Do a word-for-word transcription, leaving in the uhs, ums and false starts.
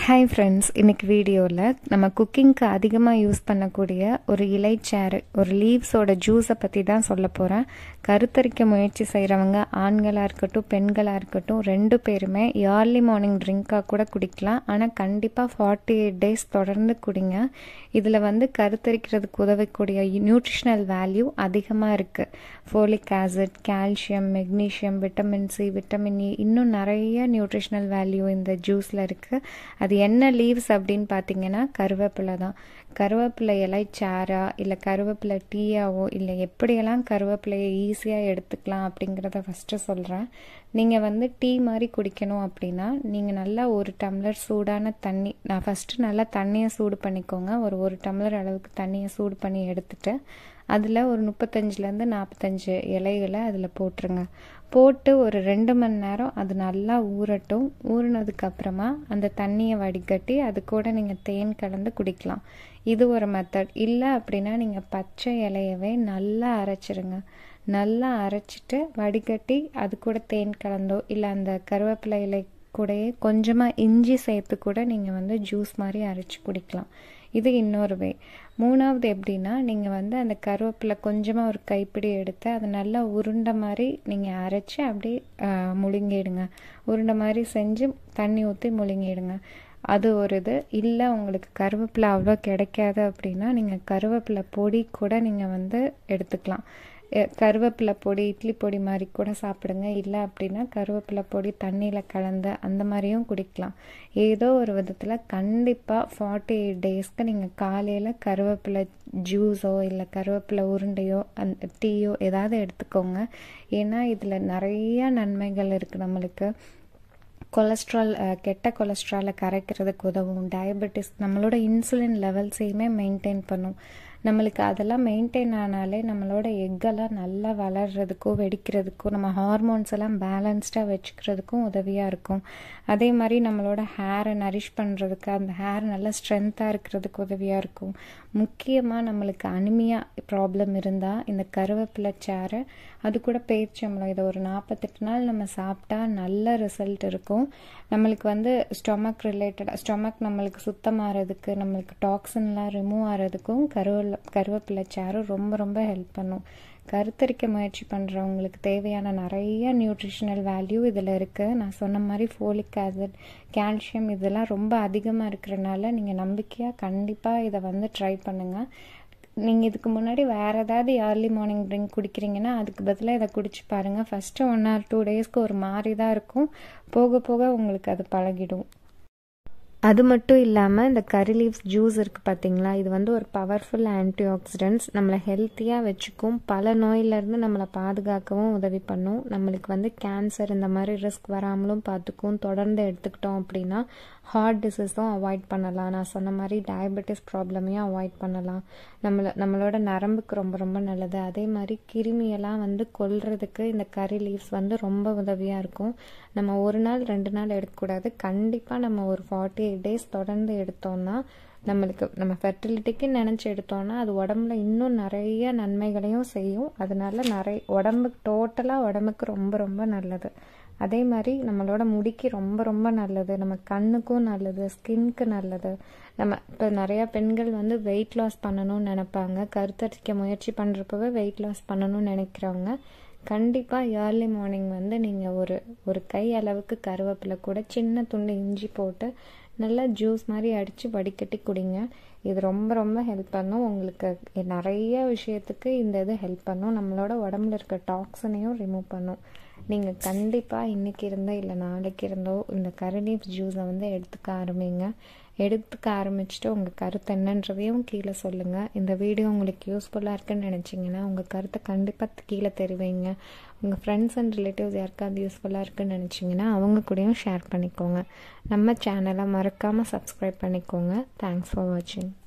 Hi friends, இன்றைக்கி வீடியோவில் நம்ம குக்கிங்க்கு அதிகமாக யூஸ் பண்ணக்கூடிய ஒரு இலைச்சாறு, ஒரு லீவ்ஸோட ஜூஸை பற்றி தான் சொல்ல போகிறேன். கருத்தரிக்க முயற்சி செய்கிறவங்க ஆண்களாக இருக்கட்டும் பெண்களாக இருக்கட்டும் ரெண்டு பேருமே ஏர்லி மார்னிங் ட்ரிங்காக கூட குடிக்கலாம். ஆனால் கண்டிப்பாக ஃபார்ட்டி எயிட் டேஸ் தொடர்ந்து குடிங்க. இதில் வந்து கருத்தரிக்கிறதுக்கு உதவக்கூடிய நியூட்ரிஷனல் வேல்யூ அதிகமாக இருக்குது. Folic acid, calcium, magnesium, vitamin C, vitamin E, இன்னும் நிறைய நியூட்ரிஷனல் வேல்யூ இந்த ஜூஸில் இருக்குது. அது என்ன லீவ்ஸ் அப்படின்னு பார்த்தீங்கன்னா கருவேப்பிலை தான். கருவேப்பிலை இலை சாரா இல்லை கருவேப்பிலை டீயாவோ இல்லை எப்படியெல்லாம் கருவேப்பிலையை ஈஸியாக எடுத்துக்கலாம் அப்படிங்கிறத ஃபஸ்ட்டு சொல்கிறேன். நீங்கள் வந்து டீ மாதிரி குடிக்கணும் அப்படின்னா நீங்கள் நல்லா ஒரு டம்ளர் சூடான தண்ணி, நான் ஃபஸ்ட்டு நல்லா தண்ணியை சூடு பண்ணிக்கோங்க. ஒரு ஒரு டம்ளர் அளவுக்கு தண்ணியை சூடு பண்ணி எடுத்துட்டு அதில் ஒரு முப்பத்தஞ்சுலேருந்து நாற்பத்தஞ்சு இலைகளை அதில் போட்டுருங்க. போட்டு ஒரு ரெண்டு மணி நேரம் அது நல்லா ஊறட்டும். ஊறினதுக்கப்புறமா அந்த தண்ணியை வடிகட்டி அது கூட நீங்கள் தேன் கலந்து குடிக்கலாம். இது ஒரு மெத்தட். இல்லை அப்படின்னா நீங்கள் பச்சை இலையவே நல்லா அரைச்சிருங்க. நல்லா அரைச்சிட்டு வடிகட்டி அது கூட தேன் கலந்தோ இல்லை அந்த கருவேப்பிலை இலை கூடயே கொஞ்சமாக இஞ்சி சேர்த்து கூட நீங்கள் வந்து ஜூஸ் மாதிரி அரைச்சி குடிக்கலாம். இது இன்னொரு வே. மூணாவது எப்படின்னா, நீங்கள் வந்து அந்த கருவேப்பிலை கொஞ்சமாக ஒரு கைப்பிடி எடுத்து அதை நல்லா உருண்டை மாதிரி நீங்கள் அரைச்சி அப்படியே முழுங்கிடுங்க. உருண்டை மாதிரி செஞ்சு தண்ணி ஊற்றி முழுங்கிடுங்க. அது ஒரு இது. இல்லை உங்களுக்கு கருவேப்பிலை அவ்வளோ கிடைக்காது அப்படின்னா நீங்கள் கருவேப்பிலை பொடி கூட நீங்கள் வந்து எடுத்துக்கலாம். கருவேப்பிலை பொடி இட்லி பொடி மாதிரி கூட சாப்பிடுங்க. இல்லை அப்படின்னா கருவேப்பிலை பொடி தண்ணியில் கலந்து அந்த மாதிரியும் குடிக்கலாம். ஏதோ ஒரு விதத்தில் கண்டிப்பாக ஃபார்ட்டி எயிட் டேஸ்க்கு நீங்கள் காலையில் கருவேப்பிலை ஜூஸோ இல்லை கருவேப்பிலை உருண்டையோ அந்த டீயோ ஏதாவது எடுத்துக்கோங்க. ஏன்னா இதில் நிறைய நன்மைகள் இருக்குது. நம்மளுக்கு கொலஸ்ட்ரால், கெட்ட கொலஸ்ட்ராலை கரைக்கிறதுக்கு உதவும். டயபெட்டிஸ், நம்மளோட இன்சுலின் லெவல்ஸையுமே மெயின்டைன் பண்ணும். நம்மளுக்கு அதெல்லாம் மெயின்டைன் ஆனாலே நம்மளோட எக்கெல்லாம் நல்லா வளர்கிறதுக்கும் வெடிக்கிறதுக்கும் நம்ம ஹார்மோன்ஸ் எல்லாம் பேலன்ஸ்டாக வச்சுக்கிறதுக்கும் உதவியாக இருக்கும். அதே மாதிரி நம்மளோட ஹேரை நரிஷ் பண்ணுறதுக்கு, அந்த ஹேர் நல்லா ஸ்ட்ரென்த்தாக இருக்கிறதுக்கு உதவியாக இருக்கும். முக்கியமாக நம்மளுக்கு அனிமியா ப்ராப்ளம் இருந்தால் இந்த கருவேப்பிலை சாறு அது கூட பேரிச்சம்பழம் இதை ஒரு நாற்பத்தெட்டு நாள் நம்ம சாப்பிட்டா நல்ல ரிசல்ட் இருக்கும். நம்மளுக்கு வந்து ஸ்டொமக் ரிலேட்டடாக ஸ்டொமக் நம்மளுக்கு சுத்தமாகிறதுக்கு, நம்மளுக்கு டாக்ஸின்லாம் ரிமூவ் ஆகிறதுக்கும் கருவே கருவேப்பிலை சாறு ரொம்ப ரொம்ப ஹெல்ப் பண்ணும். கருத்தரிக்க முயற்சி பண்ணுறவங்களுக்கு தேவையான நிறைய நியூட்ரிஷனல் வேல்யூ இதில் இருக்குது. நான் சொன்ன மாதிரி ஃபோலிக் ஆசிட், கால்சியம் இதெல்லாம் ரொம்ப அதிகமாக இருக்கிறனால நீங்கள் நம்பிக்கையாக கண்டிப்பாக இதை வந்து ட்ரை பண்ணுங்கள். நீங்கள் இதுக்கு முன்னாடி வேறு ஏதாவது ஏர்லி மார்னிங் ட்ரிங்க் குடிக்கிறீங்கன்னா அதுக்கு பதிலாக இதை குடிச்சு பாருங்கள். ஃபஸ்ட்டு ஒன் ஆர் டூ டேஸ்க்கு ஒரு மாதிரி தான் இருக்கும். போக போக உங்களுக்கு அது பழகிடும். அது மட்டும் இல்லாமல் இந்த கரி லீவ்ஸ் ஜூஸ் இருக்குது பார்த்தீங்களா, இது வந்து ஒரு பவர்ஃபுல் ஆன்டி ஆக்சிடென்ட்ஸ். நம்மளை ஹெல்த்தியாக வச்சுக்கும், பல நோயிலேருந்து நம்மளை பாதுகாக்கவும் உதவி பண்ணும். நம்மளுக்கு வந்து கேன்சர் இந்த மாதிரி ரிஸ்க் வராமலும் பார்த்துக்கும். தொடர்ந்து எடுத்துக்கிட்டோம் அப்படின்னா ஹார்ட் டிசீஸும் அவாய்ட் பண்ணலாம். நான் சொன்ன மாதிரி டயபெட்டிஸ் ப்ராப்ளமையும் அவாய்ட் பண்ணலாம். நம்மளை நம்மளோட நரம்புக்கு ரொம்ப ரொம்ப நல்லது. அதே மாதிரி கிருமியெல்லாம் வந்து கொல்றதுக்கு இந்த கரி லீவ்ஸ் வந்து ரொம்ப உதவியாக இருக்கும். நம்ம ஒரு நாள் ரெண்டு நாள் எடுக்கக்கூடாது. கண்டிப்பாக நம்ம ஒரு ஃபார்ட்டி எயிட் டேஸ் தொடர்ந்து எடுத்தோம்னா நம்மளுக்கு நம்ம ஃபெர்டிலிட்டிக்கு நினச்சி எடுத்தோம்னா அது உடம்புல இன்னும் நிறைய நன்மைகளையும் செய்யும். அதனால நிறைய உடம்புக்கு டோட்டலாக உடம்புக்கு ரொம்ப ரொம்ப நல்லது. அதே மாதிரி நம்மளோட முடிக்கு ரொம்ப ரொம்ப நல்லது. நம்ம கண்ணுக்கும் நல்லது, ஸ்கின்க்கு நல்லது. நம்ம இப்போ நிறையா பெண்கள் வந்து வெயிட் லாஸ் பண்ணணும்னு நினைப்பாங்க. கருத்தரிக்க முயற்சி பண்ணுறப்பவே வெயிட் லாஸ் பண்ணணும்னு நினைக்கிறவங்க கண்டிப்பாக ஏர்லி மார்னிங் வந்து நீங்கள் ஒரு ஒரு கை அளவுக்கு கருவேப்பிலை கூட சின்ன துண்டு இஞ்சி போட்டு நல்லா ஜூஸ் மாதிரி அடித்து வடிகட்டி குடிங்க. இது ரொம்ப ரொம்ப ஹெல்ப் பண்ணும். உங்களுக்கு நிறைய விஷயத்துக்கு இந்த இது ஹெல்ப் பண்ணும். நம்மளோட உடம்புல இருக்க டாக்ஸனையும் ரிமூவ் பண்ணும். நீங்கள் கண்டிப்பாக இன்றைக்கி இருந்தோ இல்லை நாளைக்கு இருந்தோ இந்த கரி லீஃப் ஜூஸை வந்து எடுத்துக்க ஆரம்பிங்க. எடுத்துக்க ஆரம்பிச்சுட்டு உங்கள் கருத்து என்னன்றதையும் கீழே சொல்லுங்கள். இந்த வீடியோ உங்களுக்கு யூஸ்ஃபுல்லாக இருக்குன்னு நினச்சிங்கன்னா உங்கள் கருத்தை கண்டிப்பாக கீழே தெரிவிங்க. உங்கள் ஃப்ரெண்ட்ஸ் அண்ட் ரிலேட்டிவ்ஸ் யாருக்காவது யூஸ்ஃபுல்லாக இருக்குன்னு நினச்சிங்கன்னா அவங்க கூடயும் ஷேர் பண்ணிக்கோங்க. நம்ம சேனலை மறக்காமல் சப்ஸ்கிரைப் பண்ணிக்கோங்க. தேங்க்ஸ் ஃபார் வாட்சிங்.